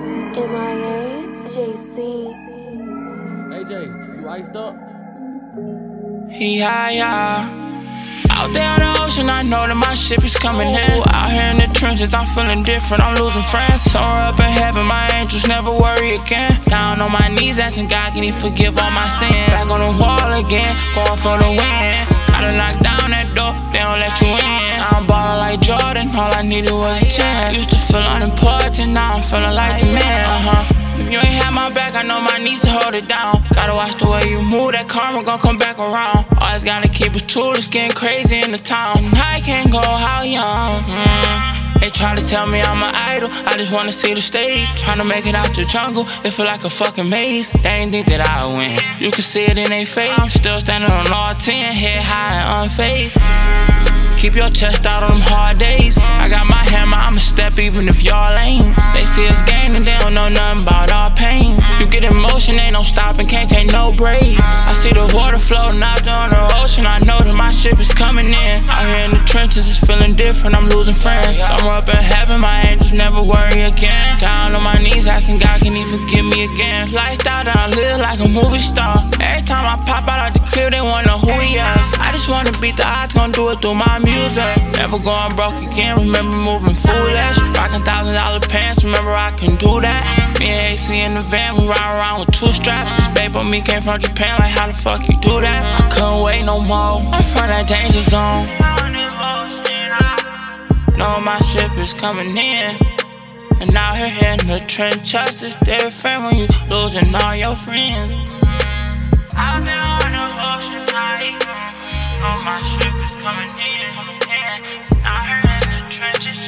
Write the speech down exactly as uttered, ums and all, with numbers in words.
M I A J C. A J, you iced up? Yeah, yeah. Out there on the ocean, I know that my ship is coming in. Out here in the trenches, I'm feeling different, I'm losing friends. Somewhere up in heaven, my angels never worry again. Down on my knees, asking God, can he forgive all my sins? Back on the wall again, going for the win. Gotta knock down that door, they don't let you in. I'm ballin' like Jordan, all I needed was a chance. Used to feel unimportant, now I'm feeling like the man. Uh-huh. If you ain't have my back, I know my knees to hold it down. Gotta watch the way you move, that karma gon' come back around. Always gotta keep it true, it's getting crazy in the town. And I can't go how young. Mm. They try to tell me I'm an idol, I just wanna see the stage. Tryna make it out the jungle, it feel like a fucking maze. They ain't think that I would win, you can see it in their face. I'm still standing on all ten, head high and unfazed. Keep your chest out on them hard days. I got my hammer, I'ma step even if y'all ain't. They see us gaining, they don't know nothing about our pain. You get in motion, ain't no stopping, can't take no breaks. I see the water floating out there on the ocean, I know that my ship is coming in. Out here in the trenches, it's feeling different, I'm losing friends. Somewhere up in heaven, my angels never worry again. Down on my knees, asking God, can he forgive me again? Lifestyle that I live like a movie star. Every time I pop out of the crib, they wanna know who he is. I just wanna beat the odds, gonna do it through my music. Never going broke again, remember moving foolish. Rockin' thousand dollar pants, remember I can do that. Me and A C in the van, we ride around with two straps. This babe on me came from Japan, like how the fuck you do that? I couldn't wait no more, I'm from that danger zone. Know my ship is coming in. And out here in the trenches, it's different when you losing all your friends. Out there on the ocean, I know my ship is coming in. Out here in the trenches.